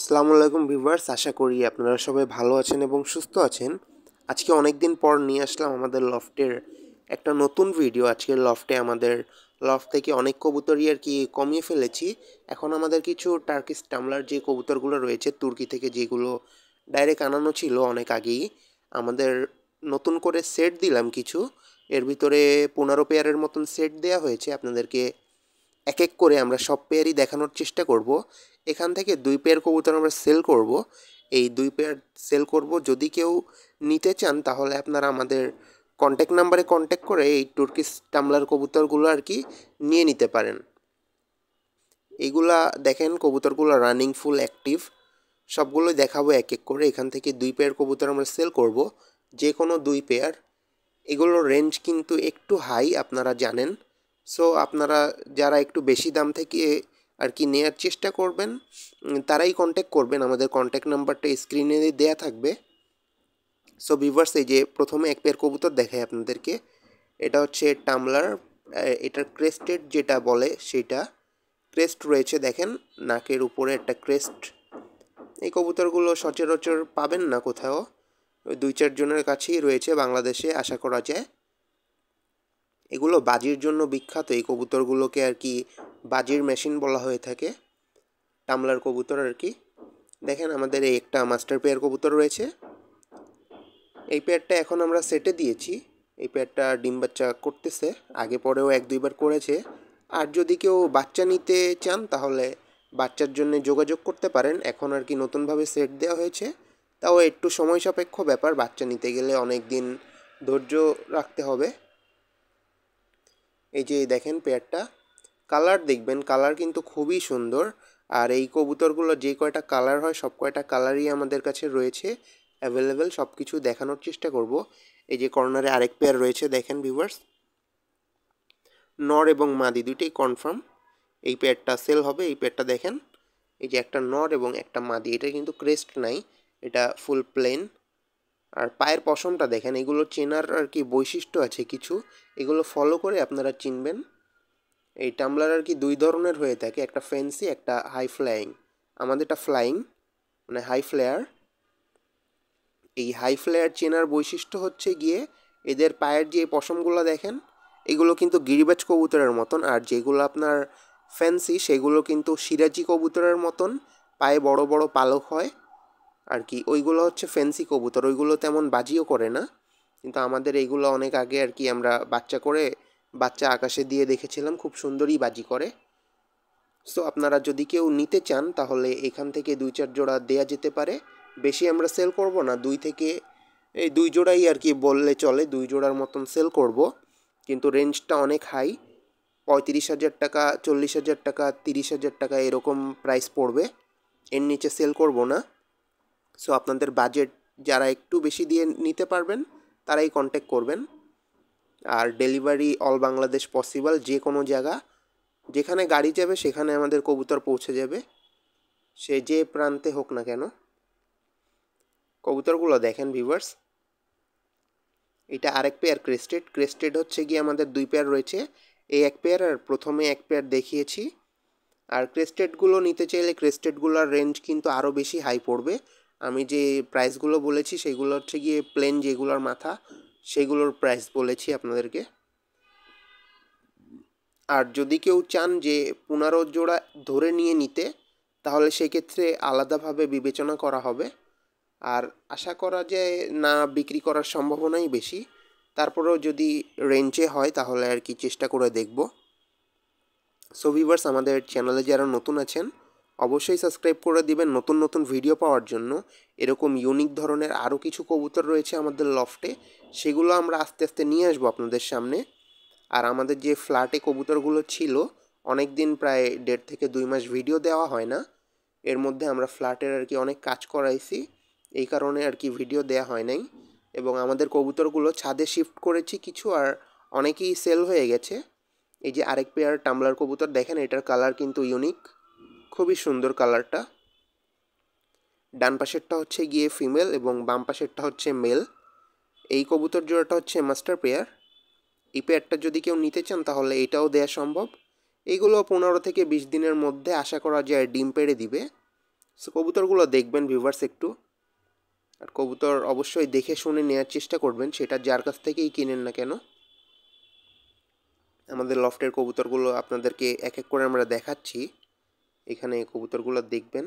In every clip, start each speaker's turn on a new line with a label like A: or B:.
A: আসসালামু আলাইকুম ভিউয়ার্স, আশা করি আপনারা সবাই ভালো আছেন এবং সুস্থ আছেন। আজকে অনেক দিন পর নিয়ে আসলাম আমাদের লফটের একটা নতুন ভিডিও। আজকের লফটে আমাদের লফট থেকে অনেক কবুতরই আর কি কমিয়ে ফেলেছি। এখন আমাদের কিছু টার্কিশ টামলার যে কবুতরগুলো রয়েছে তুর্কি থেকে, যেগুলো ডাইরেক্ট আনানো ছিল অনেক আগেই, আমাদের নতুন করে সেট দিলাম কিছু। এর ভিতরে 15 পেয়ারের মতন সেট দেওয়া হয়েছে আপনাদেরকে। এক এক করে আমরা সব পেয়ারই দেখানোর চেষ্টা করব। এখান থেকে 2 পেয়ার কবুতর আমরা সেল করব। এই 2 পেয়ার সেল করব। যদি কেউ নিতে চান তাহলে আপনারা আমাদের কন্ট্যাক্ট নাম্বারে কন্ট্যাক্ট করে এই তুর্কিশ টামলার কবুতরগুলো আর কি নিয়ে নিতে পারেন। এইগুলা দেখেন, কবুতরগুলো রানিং ফুল অ্যাক্টিভ। সবগুলোই দেখাবো এক এক করে। এখান থেকে 2 পেয়ার কবুতর আমরা সেল করব, যে কোনো 2 পেয়ার। এগুলোর রেঞ্জ কিন্তু একটু হাই, আপনারা জানেন। সো আপনারা যারা একটু বেশি দাম থেকে আর কি নেওয়ার চেষ্টা করবেন, তারাই কন্ট্যাক্ট করবেন। আমাদের কন্ট্যাক্ট নাম্বারটা স্ক্রিনে দেওয়া থাকবে। সো ভিউয়ার্স, এই যে প্রথমে এক পেয়ার কবুতর দেখাই আপনাদেরকে। এটা হচ্ছে টামলার। এটার ক্রেস্টেড যেটা বলে সেটা ক্রেস্ট রয়েছে, দেখেন নাকের উপরে একটা ক্রেস্ট। এই কবুতরগুলো সচরাচর পাবেন না কোথাও, ওই 2-4 জনের কাছেই রয়েছে বাংলাদেশে আশা করা যায়। এগুলো বাজির জন্য বিখ্যাত। এই কবুতরগুলোকে আর কি বাজির মেশিন বলা হয়ে থাকে, টামলার কবুতর আর কি। দেখেন আমাদের এই একটা মাস্টার পেয়ার কবুতর রয়েছে। এই পেয়ারটা এখন আমরা সেটে দিয়েছি। এই পেয়ারটা ডিম বাচ্চা করতেছে, আগে পরেও 1-2 বার করেছে। আর যদি কেউ বাচ্চা নিতে চান তাহলে বাচ্চার জন্য যোগাযোগ করতে পারেন। এখন আর কি নতুনভাবে সেট দেওয়া হয়েছে, তাও একটু সময় সাপেক্ষ ব্যাপার। বাচ্চা নিতে গেলে অনেক দিন ধৈর্য রাখতে হবে। এই যে দেখেন পেয়ারটা, কালার দেখবেন, কালার কিন্তু খুবই সুন্দর। আর এই কবুতরগুলো যে কয়টা কালার হয় সব কয়টা কালারই আমাদের কাছে রয়েছে অ্যাভেলেবেল। সব কিছু দেখানোর চেষ্টা করব। এই যে কর্নারে আরেক পেয়ার রয়েছে, দেখেন ভিউয়ার্স, নর এবং মাদি দুইটাই কনফার্ম। এই পেয়ারটা সেল হবে। এই পেয়ারটা দেখেন, এই যে একটা নর এবং একটা মাদি, এটা কিন্তু ক্রেস্ট নাই, এটা ফুল প্লেন। আর পায়ের পশমটা দেখেন, এগুলো চেনার আর কি বৈশিষ্ট্য আছে কিছু, এগুলো ফলো করে আপনারা চিনবেন। এই টামলার আর কি 2 ধরনের হয়ে থাকে, একটা ফ্যান্সি, একটা হাই ফ্লাইং। আমাদেরটা ফ্লাইং মানে হাই ফ্লেয়ার। এই হাই ফ্লেয়ার চেনার বৈশিষ্ট্য হচ্ছে গিয়ে এদের পায়ের যে পশমগুলো দেখেন, এগুলো কিন্তু গিরিবাজ কবুতরের মতন। আর যেগুলো আপনার ফ্যান্সি সেগুলো কিন্তু সিরাজি কবুতরের মতন পায়ে বড় বড় পালক হয় আর কি। ওইগুলো হচ্ছে ফ্যান্সি কবুতর, ওইগুলো তেমন বাজিও করে না। কিন্তু আমাদের এইগুলো অনেক আগে আর কি আমরা বাচ্চা করে বাচ্চা আকাশে দিয়ে দেখেছিলাম, খুব সুন্দরই বাজি করে। সো আপনারা যদি কেউ নিতে চান তাহলে এখান থেকে 2-4 জোড়া দেয়া যেতে পারে। বেশি আমরা সেল করব না, 2 থেকে এই 2 জোড়াই আর কি বললে চলে, 2 জোড়ার মতন সেল করব। কিন্তু রেঞ্জটা অনেক হাই, 35,000 টাকা, 40,000 টাকা, 30,000 টাকা এরকম প্রাইস পড়বে। এর নিচে সেল করব না। সো আপনাদের বাজেট যারা একটু বেশি দিয়ে নিতে পারবেন তারাই কন্ট্যাক্ট করবেন। আর ডেলিভারি অল বাংলাদেশ পসিবল, যে কোনো জায়গা যেখানে গাড়ি যাবে সেখানে আমাদের কবুতর পৌঁছে যাবে, সে যে প্রান্তে হোক না কেন। কবুতরগুলো দেখেন ভিউয়ার্স, এটা আরেক পেয়ার ক্রেস্টেড। ক্রেস্টেড হচ্ছে গিয়ে আমাদের 2 পেয়ার রয়েছে, এই এক পেয়ার আর প্রথমে এক পেয়ার দেখিয়েছি। আর ক্রেস্টেডগুলো নিতে চাইলে ক্রেস্টেডগুলোর রেঞ্জ কিন্তু আরও বেশি হাই পড়বে। আমি যে প্রাইসগুলো বলেছি সেগুলো হচ্ছে গিয়ে প্লেন যেগুলোর মাথা, সেগুলোর প্রাইস বলেছি আপনাদেরকে। আর যদি কেউ চান যে 15 জোড়া ধরে নিয়ে নিতে, তাহলে সেক্ষেত্রে আলাদাভাবে বিবেচনা করা হবে। আর আশা করা যায় না বিক্রি করার সম্ভাবনাই বেশি। তারপরেও যদি রেঞ্জে হয় তাহলে আর কি চেষ্টা করে দেখব। সো ভিউয়ার্স, আমাদের চ্যানেলে যারা নতুন আছেন অবশ্যই সাবস্ক্রাইব করে দিবেন নতুন নতুন ভিডিও পাওয়ার জন্য। এরকম ইউনিক ধরনের আরও কিছু কবুতর রয়েছে আমাদের লফটে, সেগুলো আমরা আস্তে আস্তে নিয়ে আসবো আপনাদের সামনে। আর আমাদের যে ফ্ল্যাটে কবুতরগুলো ছিল, অনেক দিন প্রায় 1.5 থেকে 2 মাস ভিডিও দেওয়া হয় না। এর মধ্যে আমরা ফ্ল্যাটের আর কি অনেক কাজ করাইছি, এই কারণে আর কি ভিডিও দেওয়া হয় নাই। এবং আমাদের কবুতরগুলো ছাদে শিফট করেছি কিছু, আর অনেকেই সেল হয়ে গেছে। এই যে আরেক পেয়ার টামলার কবুতর দেখেন, এটার কালার কিন্তু ইউনিক, খুবই সুন্দর কালারটা। ডান পাশেরটা হচ্ছে গিয়ে ফিমেল এবং বাম পাশেরটা হচ্ছে মেল। এই কবুতর জোড়াটা হচ্ছে মাস্টার পেয়ার। এই পেয়ারটা যদি কেউ নিতে চান তাহলে এটাও দেওয়া সম্ভব। এইগুলো 15 থেকে 20 দিনের মধ্যে আশা করা যায় ডিম পেড়ে দিবে। সো কবুতরগুলো দেখবেন ভিউয়ার্স একটু, আর কবুতর অবশ্যই দেখে শুনে নেওয়ার চেষ্টা করবেন, সেটা যার কাছ থেকেই কিনেন না কেন। আমাদের লফটের কবুতরগুলো আপনাদেরকে এক এক করে আমরা দেখাচ্ছি। এখানে কবুতরগুলো দেখবেন,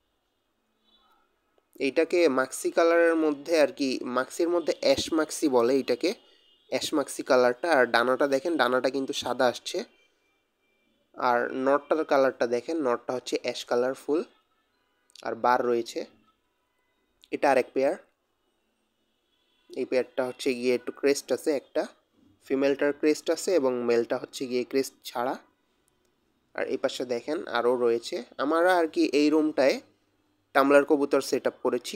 A: এইটাকে মাক্সি কালারের মধ্যে আর কি, মাক্সির মধ্যে অ্যাশ মাক্সি বলে এইটাকে, অ্যাশ মাক্সি কালারটা। আর ডানাটা দেখেন, ডানাটা কিন্তু সাদা আসছে। আর নটটার কালারটা দেখেন, নটটা হচ্ছে অ্যাশ কালারফুল আর বার রয়েছে। এটা আরেক পেয়ার। এই পেয়ারটা হচ্ছে গিয়ে একটু ক্রেস্ট আছে, একটা ফিমেলটার ক্রেস্ট আছে এবং মেলটা হচ্ছে গিয়ে ক্রেস্ট ছাড়া। আর এই পাশে দেখেন আরও রয়েছে। আমরা আর কি এই রুমটায় টামলার কবুতর সেট আপ করেছি।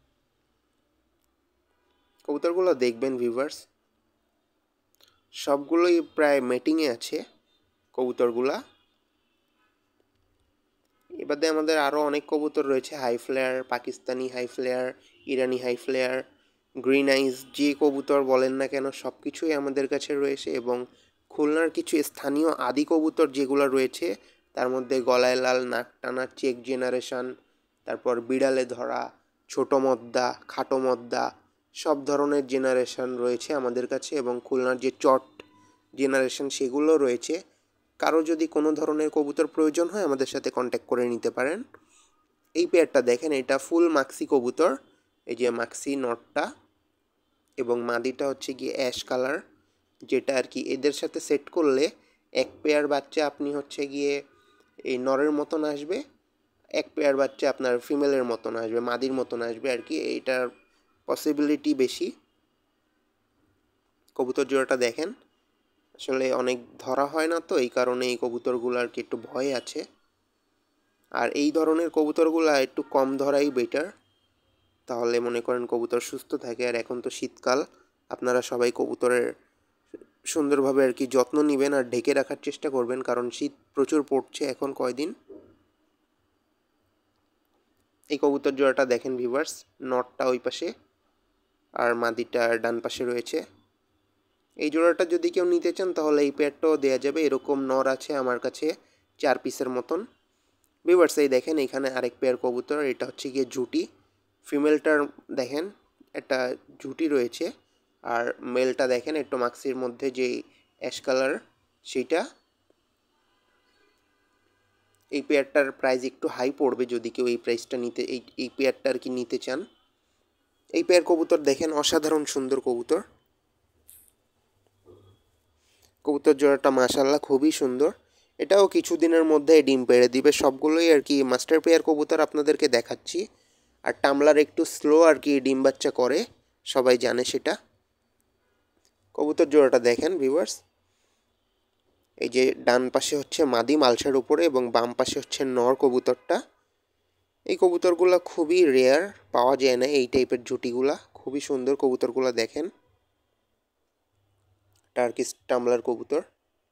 A: কবুতরগুলো দেখবেন ভিউয়ার্স, সবগুলোই প্রায় মেটিংয়ে আছে কবুতরগুলা। এবারে আমাদের আরও অনেক কবুতর রয়েছে, high flyer, Pakistani high flyer, ইরানি হাই ফ্লেয়ার, গ্রিন আইজ, যে কবুতর বলেন না কেন সব কিছুই আমাদের কাছে রয়েছে। এবং খুলনার কিছু স্থানীয় আদি কবুতর যেগুলো রয়েছে, তার মধ্যে গলায়লাল, নাকটানা, চেক জেনারেশন, তারপর বিড়ালে ধরা, ছোটো মদ্দা, খাটো মদ্দা, সব ধরনের জেনারেশন রয়েছে আমাদের কাছে। এবং খুলনার যে চট জেনারেশন সেগুলো রয়েছে। কারো যদি কোনো ধরনের কবুতর প্রয়োজন হয় আমাদের সাথে কন্ট্যাক্ট করে নিতে পারেন। এই পেয়ারটা দেখেন, এটা ফুল মাক্সি কবুতর, এই যে মাক্সি নটটা এবং মাদিটা হচ্ছে গিয়ে অ্যাশ কালার, যেটা আর কি এদের সাথে সেট করলে এক পেয়ার বাচ্চা আপনি হচ্ছে গিয়ে এই নরের মতন আসবে, এক পেয়ার বাচ্চা আপনার ফিমেলের মতন আসবে, মাদির মতন আসবে আর কি, এইটার পসিবিলিটি বেশি। কবুতর জোড়াটা দেখেন, আসলে অনেক ধরা হয় না তো, এই কারণে এই কবুতরগুলো আর কি একটু ভয় আছে। আর এই ধরনের কবুতরগুলো একটু কম ধরাই বেটার, তাহলে মনে করেন কবুতর সুস্থ থাকে। আর এখন তো শীতকাল, আপনারা সবাই কবুতরের সুন্দরভাবে আর কি যত্ন নেবেন আর ঢেকে রাখার চেষ্টা করবেন, কারণ শীত প্রচুর পড়ছে এখন কয়দিন। এই কবুতর জোড়াটা দেখেন ভিউয়ার্স, নটটা ওই পাশে আর মাদিটা ডান পাশে রয়েছে। এই জোড়াটা যদি কেউ নিতে চান তাহলে এই পেয়ারটাও দেওয়া যাবে। এরকম নর আছে আমার কাছে 4 পিসের মতন। ভিউয়ার্স এই দেখেন, এখানে আরেক পেয়ার কবুতর, এটা হচ্ছে গিয়ে ঝুটি। ফিমেলটার দেখেন একটা ঝুটি রয়েছে, আর মেলটা দেখেন একটু মাক্সির মধ্যে যেই অ্যাশ কালার সেইটা। এই পেয়ারটার প্রাইস একটু হাই পড়বে যদি কেউ এই প্রাইসটা নিতে, এই পেয়ারটা আর কি নিতে চান। এই পেয়ার কবুতর দেখেন, অসাধারণ সুন্দর কবুতর। কবুতর জোড়াটা মাশাআল্লাহ খুবই সুন্দর। এটাও কিছুদিনের মধ্যে ডিম পেড়ে দিবে। সবগুলোই আর কি মাস্টার পেয়ার কবুতর আপনাদেরকে দেখাচ্ছি। আর টামলার একটু স্লো আর কি ডিম বাচ্চা করে, সবাই জানে সেটা। কবুতর জোড়াটা দেখেন ভিউয়ার্স, এই যে ডান পাশে হচ্ছে মাদি মালসার উপরে এবং বাম পাশে হচ্ছে নর কবুতরটা। এই কবুতরগুলো খুবই রেয়ার, পাওয়া যায় না এই টাইপের জুটিগুলা। খুবই সুন্দর কবুতরগুলো দেখেন, টার্কিশ টামলার কবুতর।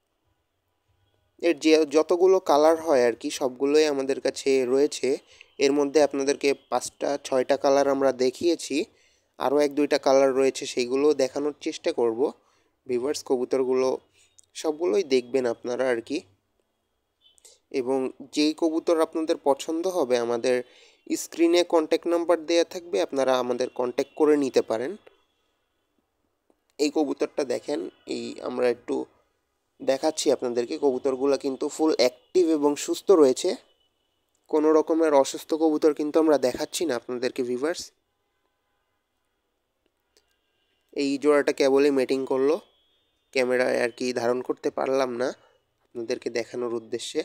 A: এর যে যতগুলো কালার হয় আর কি সবগুলোই আমাদের কাছে রয়েছে। এর মধ্যে আপনাদেরকে 5টা 6টা কালার আমরা দেখিয়েছি, আরও 1-2টা কালার রয়েছে, সেইগুলো দেখানোর চেষ্টা করব। ভিউয়ার্স কবুতরগুলো সবগুলোই দেখবেন আপনারা আর কি। এবং যেই কবুতর আপনাদের পছন্দ হবে আমাদের স্ক্রিনে কন্ট্যাক্ট নাম্বার দেওয়া থাকবে, আপনারা আমাদের কন্ট্যাক্ট করে নিতে পারেন। এই কবুতরটা দেখেন, এই আমরা একটু দেখাচ্ছি আপনাদেরকে। কবুতরগুলো কিন্তু ফুল অ্যাক্টিভ এবং সুস্থ রয়েছে, কোনো রকমের অসুস্থ কবুতর কিন্তু আমরা দেখাচ্ছি না আপনাদেরকে ভিউয়ার্স। এই জোড়াটা কেবলই মেটিং করলো, ক্যামেরায় আর কি ধারণ করতে পারলাম না আপনাদেরকে দেখানোর উদ্দেশ্যে।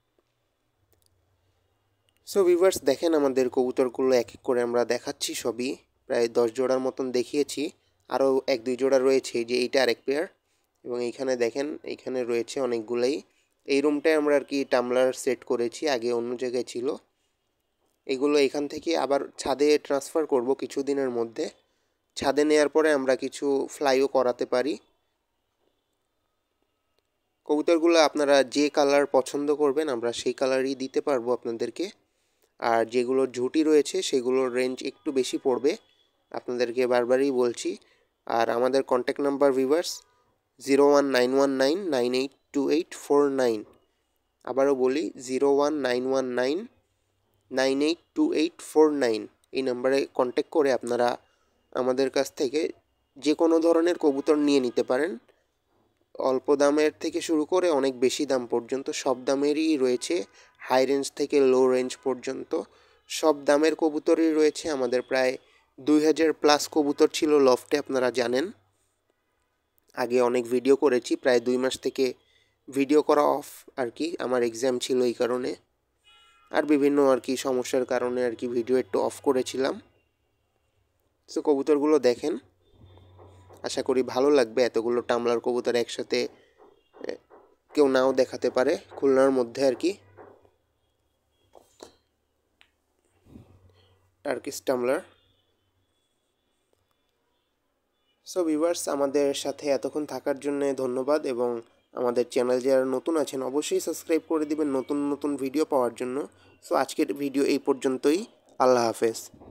A: সো ভিউয়ার্স দেখেন, আমাদের কবুতরগুলো এক এক করে আমরা দেখাচ্ছি, সবই প্রায় 10 জোড়ার মতন দেখিয়েছি। আরও 1-2 জোড়া রয়েছে, যে এইটা আরেক পেয়ার। এবং এইখানে দেখেন, এইখানে রয়েছে অনেকগুলোই। এই রুমটায় আমরা আর কি টামলার সেট করেছি, আগে অন্য জায়গায় ছিল। এগুলো এখান থেকে আবার ছাদে ট্রান্সফার করব কিছুদিনের মধ্যে। ছাদে নেওয়ার পরে আমরা কিছু ফ্লাইও করাতে পারি। কবুতরগুলো আপনারা যে কালার পছন্দ করবেন আমরা সেই কালারই দিতে পারবো আপনাদেরকে। আর যেগুলোর ঝুঁটি রয়েছে সেগুলোর রেঞ্জ একটু বেশি পড়বে, আপনাদেরকে বারবারই বলছি। আর আমাদের কন্ট্যাক্ট নাম্বার ভিউয়ার্স 01919982849। আবারও বলি 01919 982849 এই নাম্বারে কন্ট্যাক্ট করে আপনারা আমাদের কাছ থেকে যে কোনো ধরনের কবুতর নিয়ে নিতে পারেন। অল্প দামের থেকে শুরু করে অনেক বেশি দাম পর্যন্ত সব দামেরই রয়েছে, হাই রেঞ্জ থেকে লো রেঞ্জ পর্যন্ত সব দামের কবুতরই রয়েছে। আমাদের প্রায় 2000+ কবুতর ছিল লফটে, আপনারা জানেন। আগে অনেক ভিডিও করেছি, প্রায় 2 মাস থেকে ভিডিও করা অফ আর কি, আমার এক্সাম ছিল এই কারণে, আর বিভিন্ন আর কি সমস্যার কারণে আর কি ভিডিও একটু অফ করেছিলাম। সো কবুতরগুলো দেখেন, আশা করি ভালো লাগবে। এতগুলো টাম্বলার কবুতর একসাথে কেউ নাও দেখাতে পারে খুলনার মধ্যে আর কি। Turkish tumbler. সো ভিউয়ার্স, আমাদের সাথে এতক্ষণ থাকার জন্য ধন্যবাদ, এবং আমাদের চ্যানেল যারা নতুন আছেন অবশ্যই সাবস্ক্রাইব করে দিবেন নতুন নতুন ভিডিও পাওয়ার জন্য। সো আজকের ভিডিও এই পর্যন্তই। আল্লাহ হাফেজ।